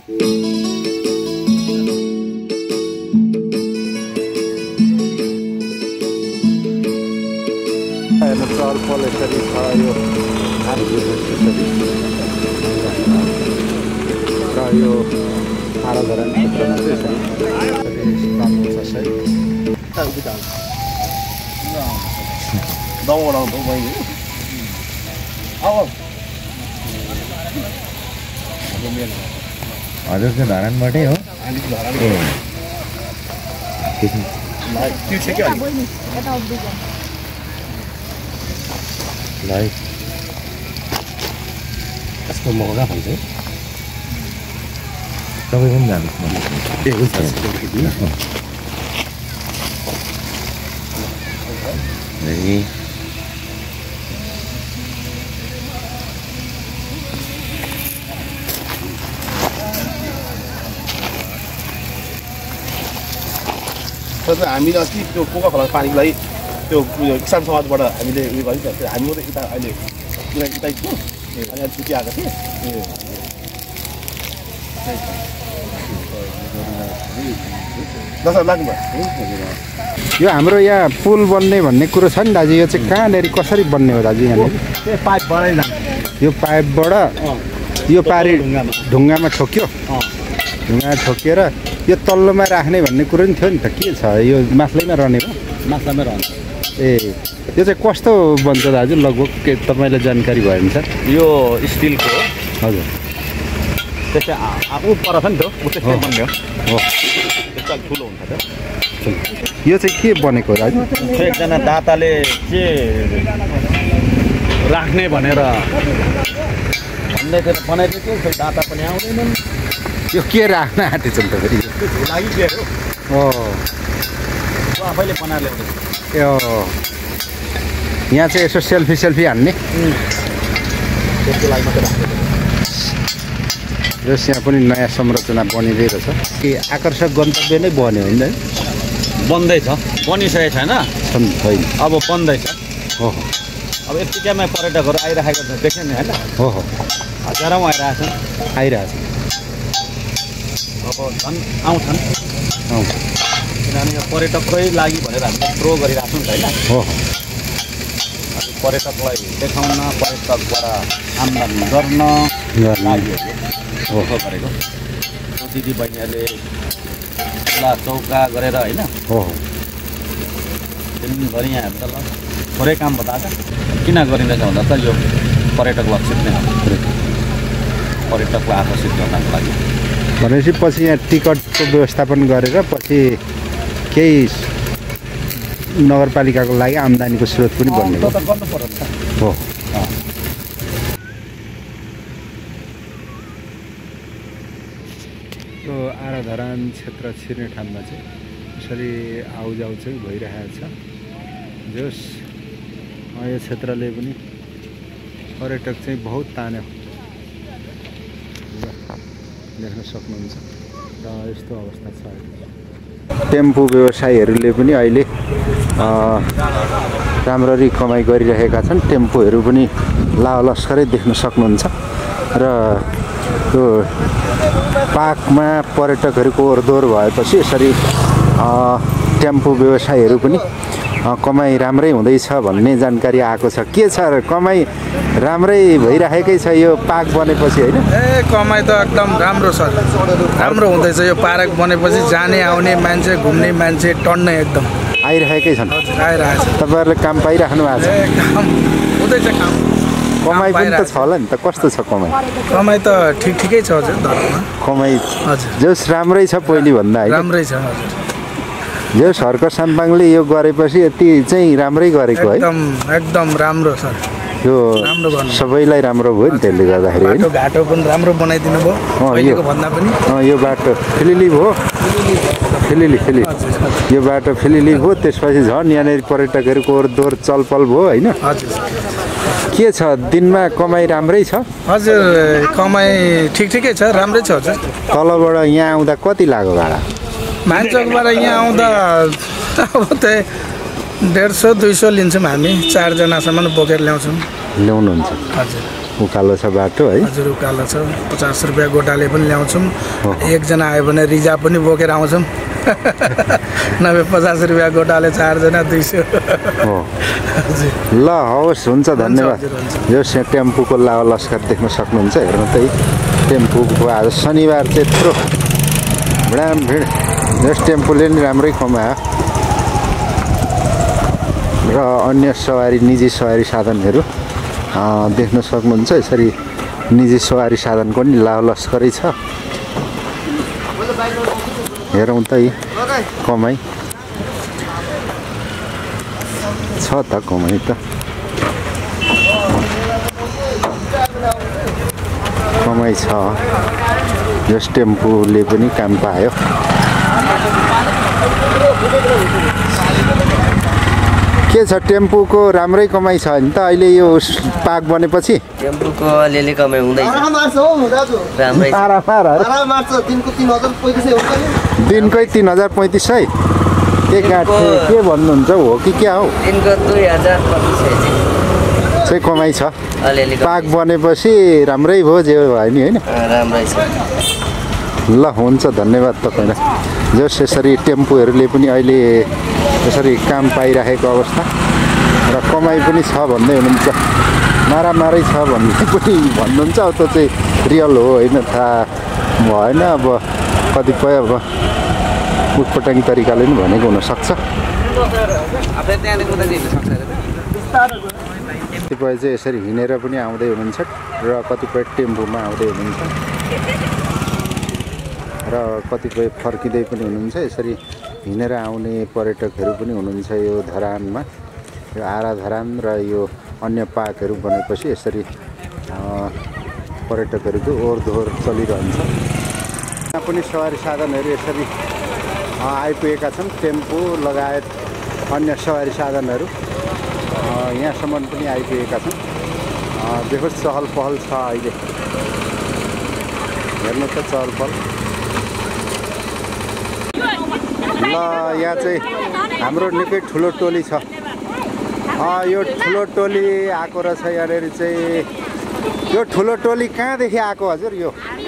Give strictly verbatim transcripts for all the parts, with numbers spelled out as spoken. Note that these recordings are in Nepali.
चलपल यसरी छ यो र यो आराधरण क्षेत्रमा चाहिँ यसरी राम्रो छ सही हजुर त्यो धरानबाटै हो भाइ यस्तो मगा भन्छ तपाईँ पनि जानुहोस् ए हुन्छ हामीले अस्ति त्यो कोका खोला पानीको लागि त्यो उयो किसान समाजबाट हामीले उयो गर्यो नि हामी मात्रै यता अहिले यता थियो अनि अहिले छुट्टी आएको थियो दस हजार लाग्नुभयो यो हाम्रो यहाँ पुल बन्ने भन्ने कुरो छ नि दाजु यो चाहिँ कहाँनिर कसरी बन्ने हो दाजु यहाँनिर पाइपबाटै यो पाइपबाट यो पारी ढुङ्गामा ठोक्यो ढुङ्गामा ठोकिएर यो तल्लोमा राख्ने भन्ने कुरो नि थियो नि त के छ यो माथिल्लैमा रहने हो माथिल्लैमा रहन्छ ए यो चाहिँ कस्तो बन्छ दाजु लगभग के तपाईँलाई जानकारी भयो भने सर यो स्टिलको हो हजुर त्यस्तै ऊ पर छ नि त ऊ त्यस्तै बन्ने हो हो त्यस्तो ठुलो हुन्छ त यो चाहिँ के बनेको हो दाजु एकजना दाताले के राख्ने भनेर भन्दै थियो बनाइदिएको थियो दाता पनि आउँदैनन् यो के राख्न आँटेछ नि त फेरि लागि के हो आफैले बनाएर ल्याउँदै ए यहाँ चाहिँ यसो सेल्फी सेल्फी हान्ने त्यसको लागि मात्रै राखेको र यहाँ पनि नयाँ संरचना बनिँदै रहेछ के आकर्षक गन्तव्य नै बन्यो होइन बन्दैछ बनिसकेको छैन छैन अब बन्दैछ हो अब यत्तिकैमा पर्यटकहरू आइरहेको छ देख्यो नि होइन हो हो हजारौँ आइरहेको छन् आइरहेछ अब झन् आउँछन् किनभने यो पर्यटककै लागि भनेर हामीले थ्रो गरिरहेको छौँ नि त होइन हो अनि पर्यटकलाई देखाउन पर्यटकबाट आम्दानी गर्न लागि हो गरेको दिदी बहिनीहरूले चुला चौका गरेर होइन हो दिनभरि यहाँ हेर्दा ल थोरै काम बताएको किन गरिँदैछ भन्दा त यो पर्यटक लक्षित नै हो पर्यटकलाई आकर्षित गर्नको लागि भनेपछि पछि यहाँ टिकटको व्यवस्थापन गरेर पछि केही नगरपालिकाको लागि आम्दानीको स्रोत पनि बन्ने हो गर्नु पर्यो नि त हो यो आराधरान क्षेत्र छिर्ने ठाउँमा चाहिँ यसरी आउजाउ चाहिँ भइरहेको छ जस यो क्षेत्रले पनि पर्यटक चाहिँ बहुत तान्यो देख्न सक्नुहुन्छ र यस्तो अवस्था छ टेम्पो व्यवसायीहरूले पनि अहिले राम्ररी कमाइ गरिरहेका छन् टेम्पोहरू पनि लालस्करै देख्न सक्नुहुन्छ र यो पार्कमा पर्यटकहरूको ओरदोर भएपछि यसरी टेम्पो व्यवसायीहरू पनि कमाइ राम्रै हुँदैछ भन्ने जानकारी आएको छ के छ कमाइ राम्रै भइरहेकै छ यो पार्क बनेपछि होइन ए कमाइ त एकदम राम्रो छ राम्रो हुँदैछ यो पार्क बनेपछि जाने आउने मान्छे घुम्ने मान्छे टन्नै एकदम आइरहेकै छन् आइरहेको छ तपाईँहरूले काम पाइराख्नु भएको छ एकदम हुँदैछ काम कमाइ पनि त छ होला नि त कस्तो छ कमाइ कमाइ त ठिक ठिकै छ हजुर कमाइ हजुर जस राम्रै छ पहिले भन्दा होइन राम्रै छ हजुर जो सरकार साम्पाङले यो गरेपछि यति चाहिँ राम्रै गरेको है एकदम एकदम राम्रो छ यो सबैलाई राम्रो भयो नि त्यसले गर्दाखेरि बाटो घाटो पनि राम्रो बनाइदिनु भयो पहिलेको भन्दा पनि यो बाटो फिलिली भयो फिलिली फिलि यो बाटो फिलिली भयो त्यसपछि झन् यहाँनिर पर्यटकहरूको ओरदोर चलपल भयो होइन हजुर के छ दिनमा कमाइ राम्रै छ हजुर कमाइ ठिक ठिकै छ राम्रै छ हजुर तलबाट यहाँ आउँदा कति लाग्यो भाडा मान्छेबाट यहाँ आउँदा अब त्यही डेढ सौ दुई सौ लिन्छौँ हामी चारजनासम्म बोकेर ल्याउँछौँ ल्याउनुहुन्छ हजुर उकालो छ बाटो है हजुर उकालो छ पचास रुपियाँ गोटाले पनि ल्याउँछौँ एकजना आयो भने रिजर्भ पनि बोकेर आउँछौँ नभए पचास रुपियाँ गोटाले चारजना दुई सय हो ल हवस् हुन्छ धन्यवाद यो टेम्पूको लावा लस्कर देख्न सक्नुहुन्छ हेर्नु त टेम्पूको आज शनिबार चाहिँ यत्रो भिडाम भिड यस टेम्पूले नि राम्रै कमायो र अन्य सवारी निजी सवारी साधनहरू देख्न सक्नुहुन्छ यसरी निजी सवारी साधनको नि लावा लस्करै छ हेरौँ त यी कमाइ छ त कमाइ त कमाइ छ यस टेम्पूले पनि काम पायो के छ टेम्पूको राम्रै कमाइ छ नि त अहिले यो पाक बनेपछि टेम्पूको अलिअलि कमाइ हुँदैछ राम्रै दिनकै तिन हजार पैँतिस सय के काट्थे के भन्नुहुन्छ हो कि क्या हो दिनको दुई हजार पच्चिस सय चाहिँ कमाइ छ अलिअलि पाक बनेपछि राम्रै भयो जे भयो नि होइन राम्रै छ ल हुन्छ धन्यवाद तपाईँलाई जस यसरी टेम्पूहरूले पनि अहिले यसरी काम पाइराखेको अवस्था र कमाइ पनि छ भन्दै हुनुहुन्छ मारामारै छ भन्ने पनि भन्नुहुन्छ अब त्यो चाहिँ रियल हो होइन थाहा भएन अब कतिपय अब उटपटाङ तरिकाले पनि भनेको हुनसक्छ कतिपय चाहिँ यसरी हिँडेर पनि आउँदै हुनुहुन्छ र कतिपय टेम्पोमा आउँदै हुनुहुन्छ र कतिपय फर्किँदै पनि हुनुहुन्छ यसरी हिँडेर आउने पर्यटकहरू पनि हुनुहुन्छ यो धरानमा यो आरा धरान र यो अन्य पार्कहरू बनेपछि यसरी पर्यटकहरूको ओहोरदोहोर चलिरहन्छ यहाँ पनि सवारी साधनहरू यसरी आइपुगेका छन् टेम्पो लगायत अन्य सवारी साधनहरू यहाँसम्म पनि आइपुगेका छन् बेहोस चहल पहल छ अहिले हेर्नु त चहल पहल ल यहाँ चाहिँ हाम्रो निकै ठुलो टोली छ यो ठुलो टोली आएको रहेछ यहाँनिर चाहिँ यो ठुलो टोली कहाँदेखि आएको हजुर यो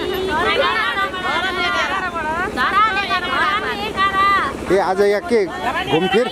ए आज यहाँ के घुमफिर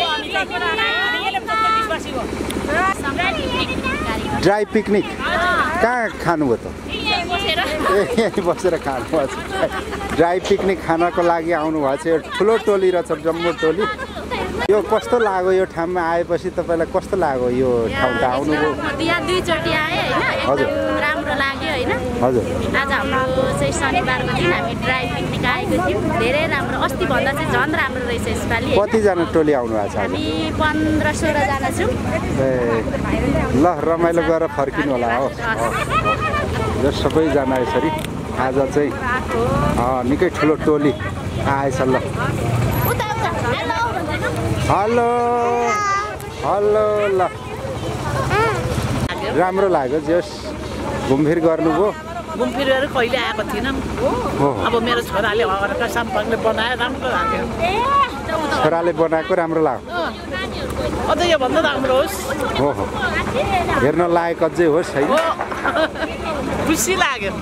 ड्राई पिकनिक कहाँ खानुभयो त ए यहीँ बसेर खानुभएको छ ड्राई पिकनिक खानको लागि आउनुभएको छ यो ठुलो टोली रहेछ जम्मू टोली यो कस्तो लाग्यो यो ठाउँमा आएपछि तपाईँलाई कस्तो लाग्यो यो ठाउँ त आउनुभयो यहाँ दुईचोटि आएँ होइन एकदम राम्रो लाग्यो होइन हजुर आज हाम्रो चाहिँ शनिबारको दिन हामी ड्राई पिकनिक आएको थियौँ धेरै राम्रो अस्तिभन्दा चाहिँ झन् राम्रो रहेछ यसपालि कतिजना टोली आउनु भएको छ हामी पन्ध्र सोह्रजना छौँ ए ल रमाइलो गरेर फर्किनु होला हो र सबैजना यसरी आज चाहिँ निकै ठुलो टोली आएछ ल हेलो हेलो ल राम्रो लाग्यो जस घुमफिर गर्नुभयो घुमफिरेर कहिले आएको थिइनँ अब मेरो छोराले हरका सम्पर्कले बनायो राम्रो लाग्यो छोराले बनाएको राम्रो लाग्यो अझै योभन्दा राम्रो होस् हो हो हेर्न लायक अझै होस् है खुसी लाग्यो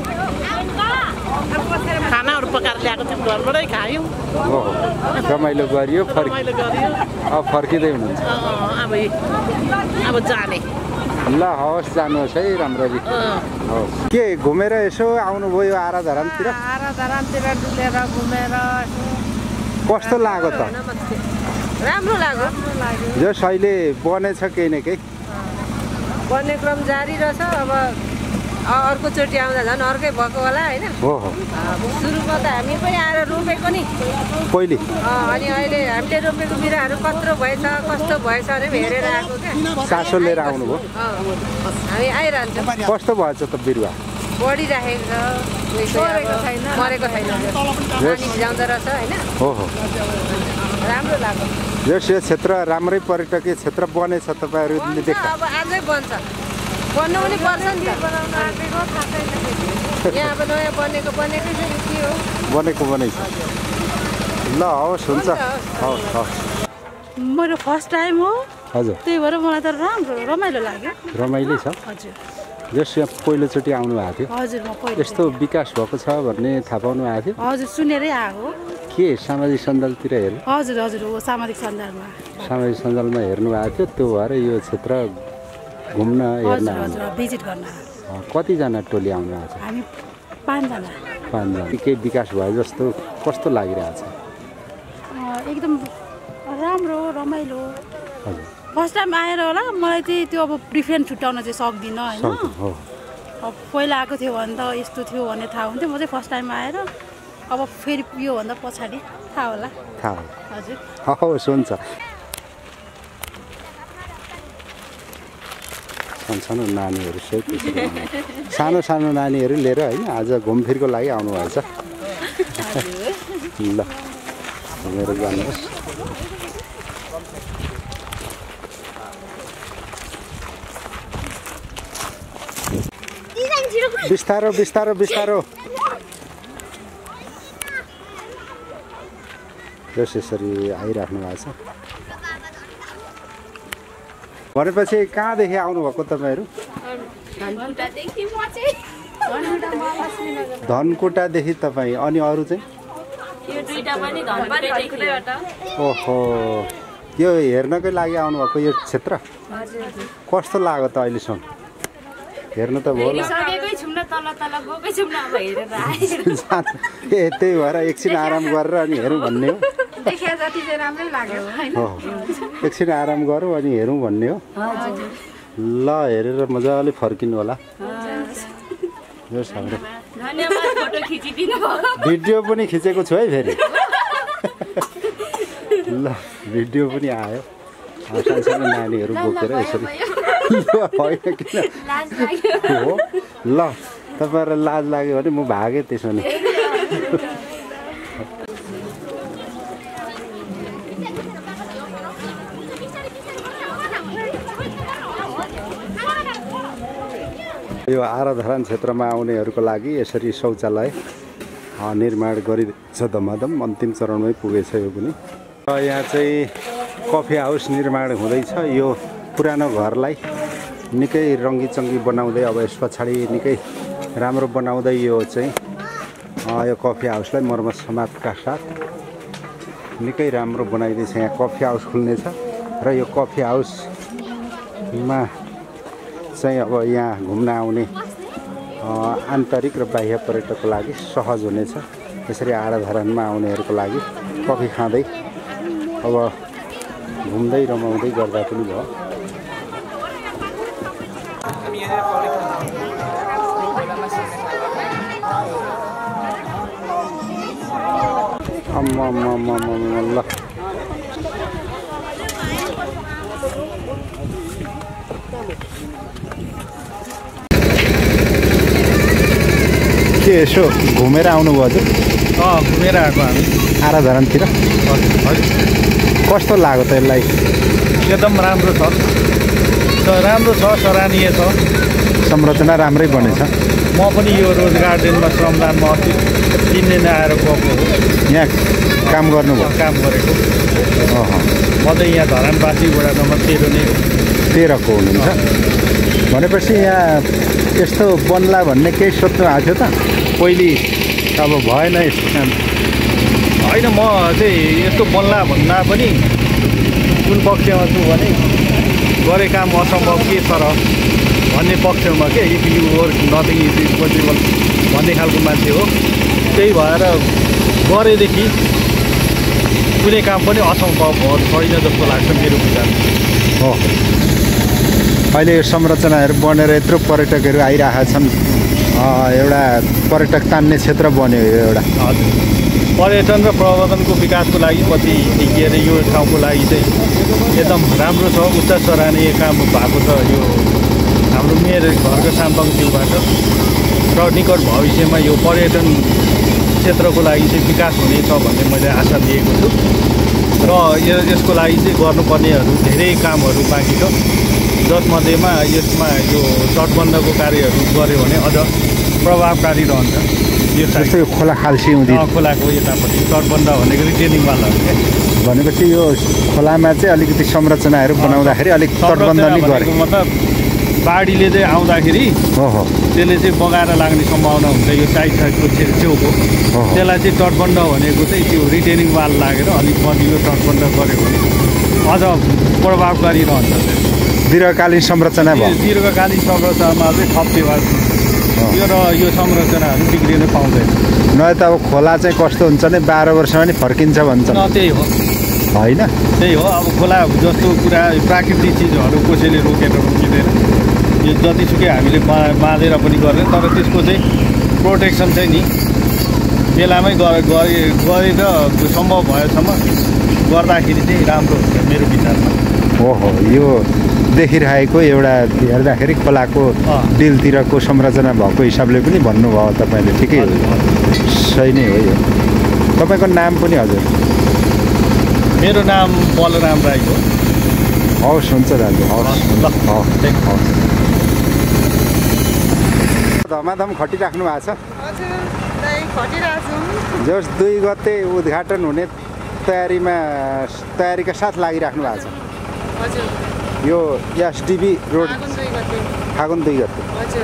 खानाहरू पकाएर ल्याएको थियौँ घरबाटै खायौँ हो रमाइलो गरियो फर्क रमाइलो गरियो अब फर्किँदै हुनुहुन्छ अब अब जाने ल हवस् जानुहोस् है राम्ररी हवस् के घुमेर यसो आउनुभयो यो आरा धरानतिर आरा धरानतिर डुलेर घुमेर कस्तो लाग्यो त राम्रो लाग्यो जस अहिले बनेछ केही न केही बन्ने क्रम जारी रहेछ अब अर्कोचोटि आउँदा झन् अर्कै भएको होला होइन हो हो सुरुमा त हामी पनि आएर रोपेको नि पहिले अनि अहिले हामीले रोपेको बिरुवाहरू कत्रो भएछ कस्तो भएछ भने हेरेर आएको क्या चासो लिएर आउनुभयो हामी आइरहन्छौँ कस्तो भएछ त बिरुवा बढिराखेको छ मरेको छैन पानी भिजाउँदो रहेछ होइन हो हो राम्रो लाग्यो यस यो क्षेत्र राम्रै पर्यटकीय क्षेत्र बनेछ तपाईँहरूले देख्दा अब अझै बन्छ बन्नु पनि पर्छ नि त यहाँ अब नयाँ बनेको बनेकै छ के हो बनेको बनै छ ल हवस् हुन्छ हवस् हवस् मेरो फर्स्ट टाइम हो हजुर त्यही भएर मलाई त राम्रो रमाइलो लाग्यो रमाइलो छ हजुर जस यहाँ पहिलोचोटि आउनु भएको थियो हजुर म पहिलो यस्तो विकास भएको छ भन्ने थाहा पाउनु भएको थियो हजुर सुनेरै आएको के सामाजिक सञ्जालतिर हेर्नु हजुर हजुर हो सामाजिक सञ्जालमा सामाजिक सञ्जालमा हेर्नु भएको थियो त्यो भएर यो क्षेत्र घुम्न हेर्न हजुर हजुर भिजिट गर्न कतिजना टोली आउनु भएको छ हामी पाँचजना पाँचजना केही विकास भयो जस्तो कस्तो लागिरहेछ एकदम राम्रो रमाइलो हजुर फर्स्ट टाइम आएर होला मलाई चाहिँ त्यो अब प्रिफरेन्स छुट्याउन चाहिँ सक्दिनँ होइन हो अब पहिला आएको थियो भने त यस्तो थियो भन्ने थाहा हुन्थ्यो म चाहिँ फर्स्ट टाइम आएर अब फेरि योभन्दा पछाडि थाहा होला थाहा हजुर हवस् हुन्छ सानो नानीहरू सहित सानो सानो नानीहरू लिएर होइन आज घुमफिरको लागि आउनुभएछ ल घुमेर जानुहोस् बिस्तारो बिस्तारो बिस्तारो जस यसरी आइराख्नु भएको छ भनेपछि कहाँदेखि आउनुभएको तपाईँहरू धनकुटादेखि तपाईँ अनि अरू चाहिँ ओहो यो हेर्नकै लागि आउनुभएको यो क्षेत्र कस्तो लाग्यो त अहिलेसम्म हेर्नु त भयो ए त्यही भएर एकछिन आराम गरेर अनि हेरौँ भन्ने हो एकछिन आराम गरौँ अनि हेरौँ भन्ने हो ल हेरेर मजाले फर्किनु होला भिडियो पनि खिचेको छु है फेरि ल भिडियो पनि आयो सानसानो नानीहरू बोकेर यसरी होइन किन हो ल तपाईँहरूलाई लाज लाग्यो भने म भागेँ त्यसो भने यो आराधरान क्षेत्रमा आउनेहरूको लागि यसरी शौचालय निर्माण गरिन्छ धमाधम अन्तिम चरणमै पुगेछ यो पनि यहाँ चाहिँ कफी हाउस निर्माण हुँदैछ यो पुरानो घरलाई निकै रङ्गीचङ्गी बनाउँदै अब यस पछाडि निकै राम्रो बनाउँदै यो चाहिँ यो कफी हाउसलाई मर्मत समातका साथ निकै राम्रो बनाइदिएछ यहाँ कफी हाउस खुल्नेछ र यो कफी हाउसमा चाहिँ अब यहाँ घुम्न आउने आन्तरिक र बाह्य पर्यटकको लागि सहज हुनेछ यसरी आराधरानमा आउनेहरूको लागि कफी खाँदै अब घुम्दै रमाउँदै गर्दा पनि भयो अम्म अम्म अम्म ल के यसो घुमेर आउनुभयो हजुर अँ घुमेर आएको हामी आराधरानतिर कस्तो लाग्यो त यसलाई एकदम राम्रो छ राम्रो छ सराहनीय छ संरचना राम्रै बनेछ म पनि यो रोज गार्डनमा श्रमदानमा अस्ति तिन दिन आएर गएको हो यहाँ काम गर्नुभयो काम गरेको अह म चाहिँ यहाँ धरानवासी वडा नम्बर तेह्र नै हो तेह्रको हुनुहुन्छ भनेपछि यहाँ यस्तो बन्ला भन्ने केही सोध्नु आएको थियो त पहिले अब भएन यस्तो काम होइन म चाहिँ यस्तो बन्ला भन्दा पनि कुन पक्षमा छु भने गरे काम असम्भव के छ र भन्ने पक्षमा के if you work nothing is impossible भन्ने खालको मान्छे हो त्यही भएर गरेदेखि कुनै काम पनि असम्भव छैन जस्तो लाग्छ मेरो विचार हो अहिले यो संरचनाहरू बनेर यत्रो पर्यटकहरू आइरहेका छन् एउटा पर्यटक तान्ने क्षेत्र बन्यो यो एउटा हजुर पर्यटन र प्रवर्धनको विकासको लागि पछि के अरे यो ठाउँको लागि चाहिँ एकदम राम्रो छ उच्च सराहनीय काम भएको छ यो हाम्रो मेरो घरको साम्पाङ ज्यूबाट र निकट भविष्यमा यो पर्यटन क्षेत्रको लागि चाहिँ विकास हुनेछ भन्ने मैले आशा दिएको छु र यसको लागि चाहिँ गर्नुपर्नेहरू धेरै कामहरू बाँकी छ जसमध्येमा यसमा यो तटबन्धको कार्यहरू गऱ्यो भने अझ प्रभावकारी रहन्छ यो जस्तै खोला खाल्सी हुँदै खोलाको यतापट्टि तटबन्ध भनेको रिटेनिङवाला हो क्या भनेपछि यो खोलामा चाहिँ अलिकति संरचनाहरू बनाउँदाखेरि अलिक तटबन्ध नै गरेको मतलब बाढीले चाहिँ आउँदाखेरि ओहो त्यसले चाहिँ बगाएर लाग्ने सम्भावना हुन्छ यो साइड साइडको छेउको त्यसलाई चाहिँ तटबन्ध भनेको चाहिँ त्यो रिटेनिङ वाल लागेर अलिक बलियो तटबन्ध गऱ्यो भने अझ प्रभावकारी रहन्छ दीर्घकालीन संरचना भयो दीर्घकालीन संरचनामा चाहिँ थप टेवा यो र यो संरचनाहरू बिग्रिन पाउँदैन नभए त अब खोला चाहिँ कस्तो हुन्छ भने बाह्र वर्षमा नि फर्किन्छ भन्छ न त्यही हो होइन त्यही हो अब खोला जस्तो कुरा प्राकृतिक चिजहरू कसैले रोकेर रोकिँदैन यो जतिसुकै हामीले बा बाँधेर पनि गर्ने तर त्यसको चाहिँ प्रोटेक्सन चाहिँ नि बेलामै गरेर सम्भव भएसम्म गर्दाखेरि चाहिँ राम्रो हुन्छ मेरो विचारमा ओहो यो देखिरहेको एउटा हेर्दाखेरि खोलाको डिलतिरको संरचना भएको हिसाबले पनि भन्नुभयो तपाईँले ठिकै हो सही नै हो यो तपाईँको नाम पनि हजुर मेरो नाम बलराम राई हो हवस् हुन्छ दाजु हवस् ल हवस् धमाधम खटिराख्नु भएको छ जस दुई गते उद्घाटन हुने तयारीमा तयारीका साथ लागिराख्नु भएको छ यो एसडिबी रोड फागुन दुई गते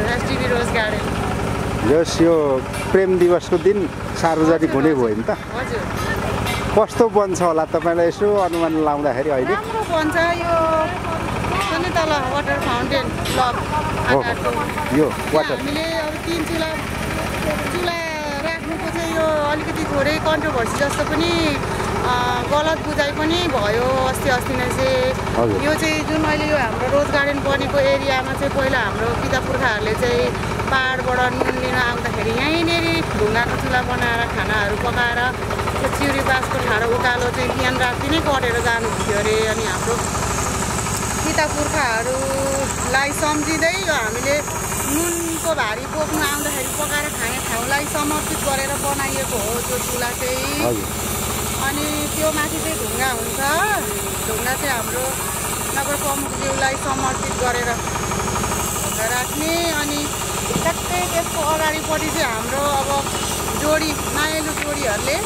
जस यो प्रेम दिवसको दिन सार्वजनिक हुने भयो नि त कस्तो बन्छ होला तपाईँलाई यसो अनुमान लाउँदाखेरि अहिले राम्रो बन्छ यो पनि तल वाटर फाउन्टेन ब्लक आकारको यो वाटर हामीले अब तीन चुला चुला राख्नुको चाहिँ यो अलिकति थोरै कन्ट्रोभर्सी जस्तो पनि गलत बुझाइ पनि भयो अस्ति अस्ति नै चाहिँ यो चाहिँ जुन अहिले यो हाम्रो रोज गार्डन बनेको एरियामा चाहिँ पहिला हाम्रो पिता पुर्खाहरूले चाहिँ पाहाडबाट नुन लिन आउँदाखेरि यहीँनिर ढुङ्गाको चुला बनाएर खानाहरू पकाएर त्यो चिउरी बाँसको ठाडो उकालो चाहिँ बिहान राति नै कटेर जानुहुन्थ्यो अरे अनि हाम्रो पिता पुर्खाहरूलाई सम्झिँदै यो हामीले नुनको भारी बोक्नु आउँदाखेरि पकाएर खाने ठाउँलाई समर्पित गरेर बनाइएको हो त्यो चुला चाहिँ अनि त्यो माथि चाहिँ ढुङ्गा हुन्छ ढुङ्गा चाहिँ हाम्रो नगर प्रमुखज्यूलाई समर्पित गरेर ढुङ्गा राख्ने अनि ठ्याक्कै त्यसको अगाडिपट्टि चाहिँ हाम्रो अब जोडी मायालु जोडीहरूले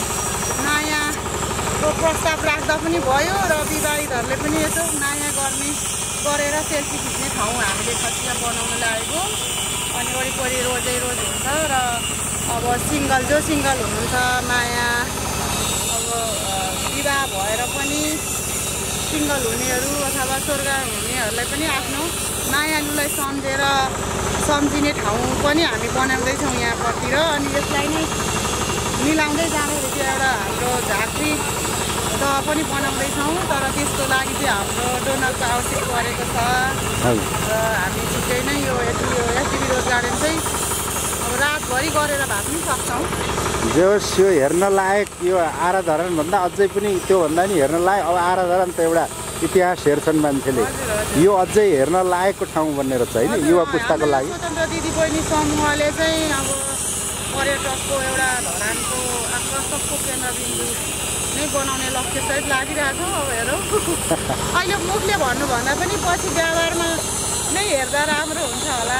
मायाको प्रस्ताव राख्दा पनि भयो र विवाहितहरूले पनि यसो माया गर्ने गरेर सेल्फी खिच्ने ठाउँ हामीले खसिया बनाउन लागेको अनि वरिपरि रोजै रोज हुन्छ र अब सिङ्गल जो सिङ्गल हुनुहुन्छ माया अब विवाह भएर पनि सिङ्गल हुनेहरू अथवा स्वर्ग हुनेहरूलाई पनि आफ्नो मायालुलाई सम्झेर सम्झिने ठाउँ पनि हामी बनाउँदैछौँ यहाँपट्टि र अनि यसलाई नै मिलाउँदै जाँदाखेरि चाहिँ एउटा हाम्रो झाँक्री दह पनि बनाउँदैछौँ तर त्यसको लागि चाहिँ हाम्रो डोनरको आवश्यक परेको छ र हामी छिट्टै नै यो यो एसडिबी रोज गार्डन चाहिँ अब रातभरि गरेर भए पनि सक्छौँ जस यो हेर्न लायक यो आराधरणभन्दा अझै पनि त्योभन्दा नि हेर्न लायक अब आराधरण त एउटा इतिहास हेर्छन् मान्छेले यो अझै हेर्न लायकको ठाउँ बनेर छ होइन युवा पुस्ताको लागि स्वतन्त्र दिदीबहिनी समूहले चाहिँ अब पर्यटकको एउटा धरानको आकर्षकको केन्द्रबिन्दु नै बनाउने लक्ष्यसहित लागिरहेको अब हेरौँ अहिले मुखले भन्नुभन्दा पनि पछि व्यवहारमा नै हेर्दा राम्रो हुन्छ होला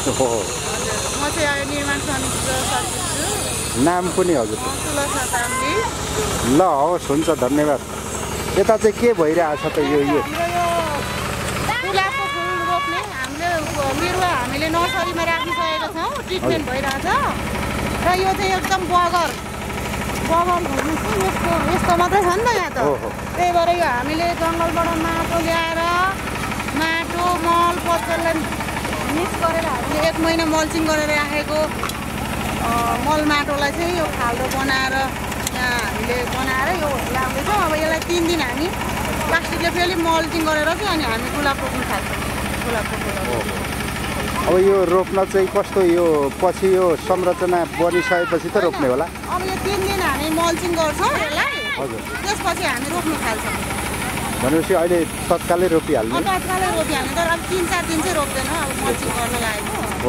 म चाहिँ अहिले निर्माण समितिको सचिव छु नाम पनि हजुर तुलसा ताम्ली ल हवस् हुन्छ धन्यवाद यता चाहिँ के भइरहेछ त यो यो गुलाबको फुल रोप्ने हामीले बिरुवा हामीले नर्सरीमा राखिसकेका छौँ ट्रिटमेन्ट भइरहेछ र यो चाहिँ एकदम बगर बगर भन्नुहोस् यस्तो यस्तो मात्रै छ नि त यहाँ त त्यही भएर यो हामीले जङ्गलबाट माटो ल्याएर माटो मल पत्करलाई मिक्स गरेर हामीले एक महिना मल्चिङ गरेर राखेको मल माटोलाई चाहिँ यो खाल्डो बनाएर यहाँ हामीले बनाएर यो ल्याउँदैछौँ अब यसलाई तिन दिन हामी प्लास्टिकले फेरि मल्चिङ गरेर चाहिँ अनि हामी गुलाब रोप्नु थाल्छौँ गुलाबको फुल अब यो रोप्न चाहिँ कस्तो यो पछि यो संरचना बनिसकेपछि त रोप्ने होला अब यो तिन दिन हामी मल्चिङ गर्छौँ यसलाई हजुर त्यसपछि हामी रोप्नु थाल्छौँ भनेपछि अहिले तत्कालै रोपिहाल्नु तत्कालै रोपिहाल्नु तर अब तिन चार दिन चाहिँ रोप्दैन अब मल्चिङ गर्न लागेको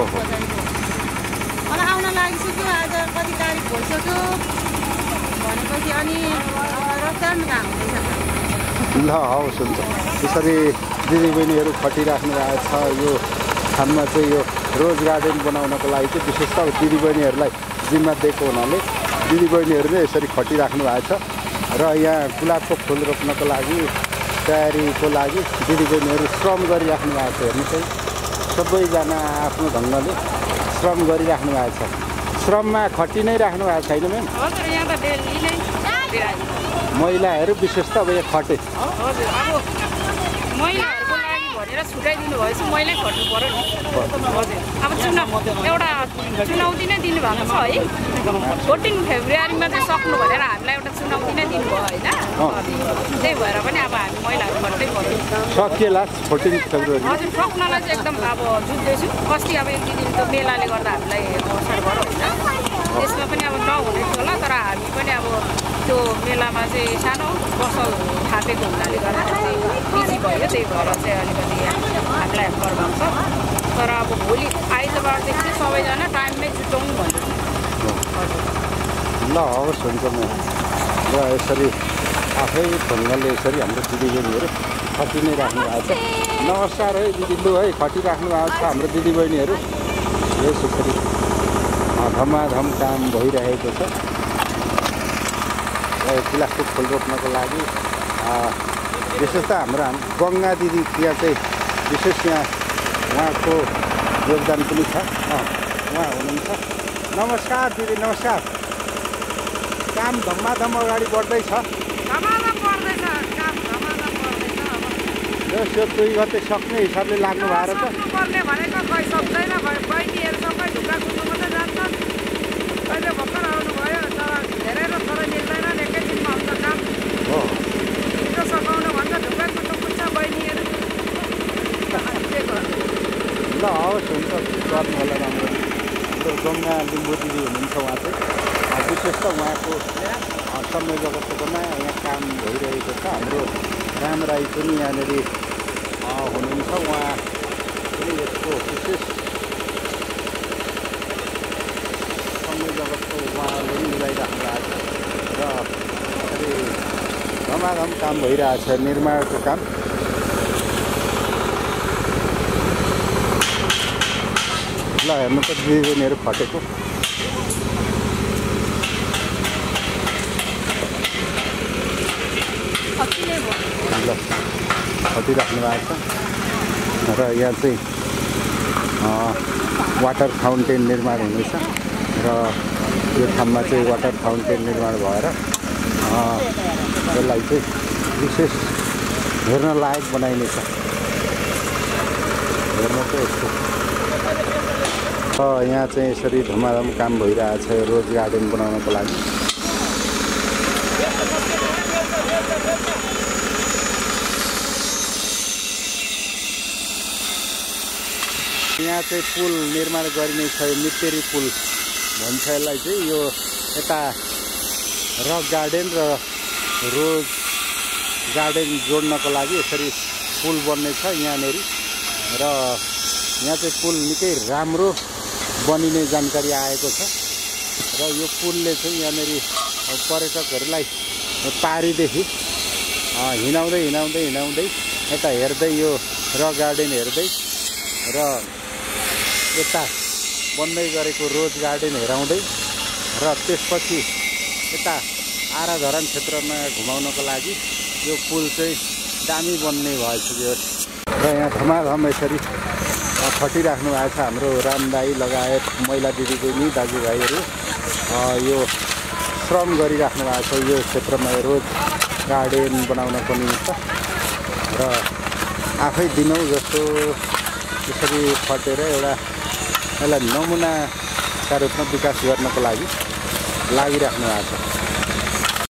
अब आउन लागिसक्यो आज कति तारिक भइसक्यो भनेपछि अनि रफ्तार काम हुँदैछ ल हवस् हुन्छ त्यसरी दिदीबहिनीहरू खटिराख्नु भएको छ यो ठाउँमा चाहिँ यो रोज गार्डन बनाउनको लागि चाहिँ विशेष त दिदीबहिनीहरूलाई जिम्मा दिएको हुनाले दिदीबहिनीहरू नै यसरी खटिराख्नु भएको छ र यहाँ गुलाबको फुल रोप्नको लागि तयारीको लागि दिदीबहिनीहरू श्रम गरिराख्नु भएको छ हेर्नु चाहिँ सबैजना आफ्नो ढङ्गले श्रम गरिराख्नु भएको छ। श्रममा खटि नै राख्नु भएको छैन म्याम? हजुर, यहाँ त डेली नै महिलाहरू विशेष त अब यहाँ खटे। हजुर, अब महिलाहरूको लागि भनेर छुट्याइदिनु भएछ, मैले खट्नु पर्यो नि। हजुर, अब चुनाव एउटा चुनौती नै दिनुभएको छ है। फोर्टिन फेब्रुअरीमा चाहिँ सक्नु भनेर हामीलाई एउटा चुनौती नै दिनुभयो होइन। त्यही भएर पनि अब हामी महिलाहरू खट्दै पर्यो। सकिएला फोर्टिन फेब्रुअरी? हजुर, सक्नलाई चाहिँ एकदम अब जुझ्दैछु। अस्ति अब एक दुई दिन त मेलाले गर्दा हामीलाई अवसर भयो होइन, त्यसमा पनि अब नहुने थियो होला। तर हामी पनि अब त्यो मेलामा चाहिँ सानो पसल थापेको हुनाले गर्दा चाहिँ बिजी भयो, त्यही भएर चाहिँ अलिकति हामीलाई प्रभाव छ। तर अब भोलि आइतबारदेखि चाहिँ सबैजना टाइममै जुटाउनु भन्दैछु। ल हवस्, हुन्छ म र यसरी आफै ढङ्गले यसरी हाम्रो दिदीबहिनीहरू खटि नै राख्नु भएको छ। नमस्कार है दिदी, लु है खटिराख्नु भएको छ हाम्रो दिदीबहिनीहरू। यस यसरी धमाधम काम भइरहेको छ। प्लास्टिक फुल रोप्नको लागि विशेष त हाम्रो गङ्गा दिदी यहाँ चाहिँ विशेष यहाँ उहाँको योगदान पनि छ। उहाँ हुनुहुन्छ। नमस्कार दिदी, नमस्कार। काम धमाधम अगाडि बढ्दैछ। यो दुई गते सक्ने हिसाबले लाग्नु भएर त पर्ने भनेको खै सक्दैन। बहिनीहरू सबै ढुक्का कुद्नु मात्रै जान्छन्। अहिले भर्खर आउनुभयो, तर धेरै र थोरै मिल्दैन। एकैछिनमा हुन्छ काम हो। छिटो सघाउनु भन्छ, ढुक्का कुद्नु पुग्छ बहिनीहरू। ल हवस्, हुन्छ, गर्नु होला राम्रो। हाम्रो गङ्गा लिम्बू दिदी हुनुहुन्छ, उहाँ चाहिँ विशेष त उहाँको संयोजकत्वमा यहाँ काम भइरहेको छ। हाम्रो राम राई पनि यहाँनिर हुनुहुन्छ, उहाँ पनि यसको विशेष संयोजकत्व उहाँले पनि मिलाइराख्नु भएको छ। र यसरी धमाधम काम भइरहेछ निर्माणको काम। ल हेर्नु त दिदीबहिनीहरू खटेको। ल खटिराख्नु भएको छ। र यहाँ चाहिँ वाटर फाउन्टेन निर्माण हुँदैछ र यो ठाउँमा चाहिँ वाटर फाउन्टेन निर्माण भएर यसलाई चाहिँ विशेष हेर्न लायक बनाइनेछ। हेर्न चाहिँ यस्तो यहाँ चाहिँ यसरी धमाधम काम भइरहेछ रोज गार्डन बनाउनको लागि। यहाँ चाहिँ पुल निर्माण गरिने छ, मितेरी पुल भन्छ यसलाई चाहिँ। यो यता रक गार्डन र रोज गार्डन जोड्नको लागि यसरी पुल बन्ने छ यहाँनिर। र यहाँ चाहिँ पुल निकै राम्रो बनिने जानकारी आएको छ। र यो पुलले चाहिँ यहाँनिर पर्यटकहरूलाई पारीदेखि हिँडाउँदै हिँडाउँदै हिँडाउँदै यता हेर्दै यो रक गार्डन हेर्दै र यता बन्दै गरेको रोज गार्डन हेराउँदै र त्यसपछि यता आराधरान क्षेत्रमा घुमाउनको लागि यो पुल चाहिँ दामी बन्ने भइसक्यो। र यहाँ धमाधम यसरी खटिराख्नु भएको छ हाम्रो राम दाई लगायत महिला दिदीबहिनी दाजुभाइहरू। यो श्रम गरिराख्नु भएको छ यो क्षेत्रमा रोज गार्डन बनाउनको निमित्त। र आफै दिनौँ जस्तो यसरी खटेर एउटा यसलाई नमुनाका रूपमा विकास गर्नको लागि लागिराख्नु भएको छ।